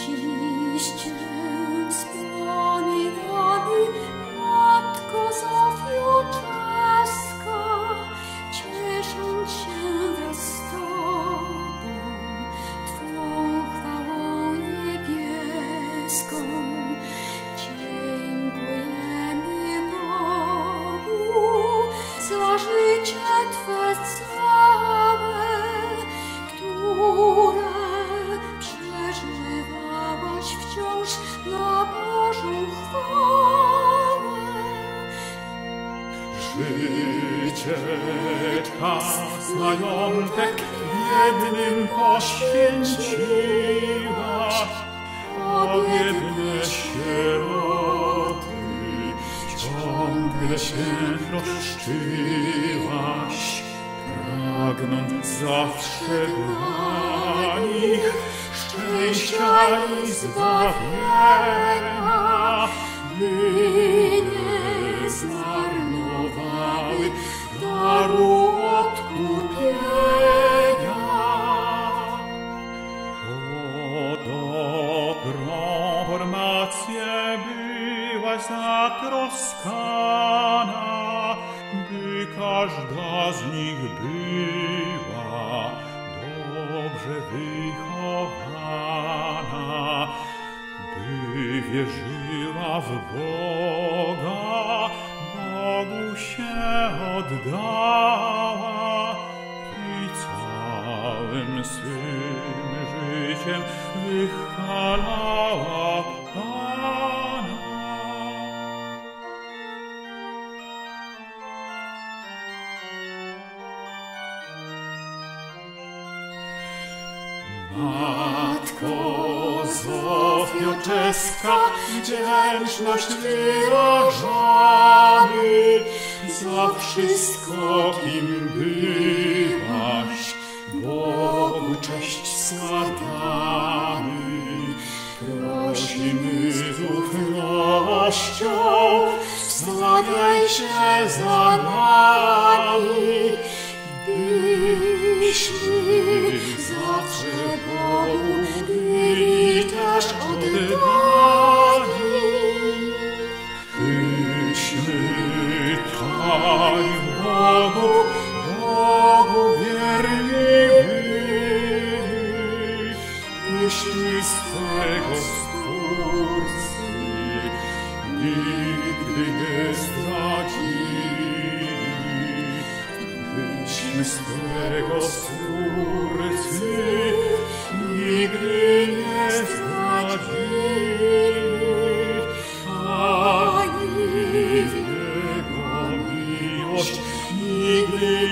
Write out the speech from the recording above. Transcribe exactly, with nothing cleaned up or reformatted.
Dziś Cię wspominamy, Matko Zofio czeska, ciesząc się wraz z Tobą, Twą chwałą niebieską. Dziękujemy Bogu za życie Twe całe, które przeżywałaś wciąż na Bożą chwałę. Życie, czas, majątek jednym poświęciłaś, o biedne sieroty ciągle się troszczyłaś, pragnąc zawsze dla nich szczęścia i zbawienia, by nie zmarnowały daru odkupienia. O dobrą formację byłaś zatroskana, by każda z nich była dobrze wychowana, by wierzyła w Boga, Bogu się oddała i całym swym życiem wychwalała Pana. Matko Zofio czeska, wdzięczność wyrażamy za wszystko, kim byłaś. Bogu cześć składamy, prosimy z ufnością, wstawiaj się za nami, byśmy zawsze Bogu byli też oddani. Byśmy trwali Bogu, Bogu wierni byli, byśmy swego Stwórcy nigdy nie zdradzili. Byśmy swego Stwórcy nigdy nie zdradzili, ani w Jego miłość nigdy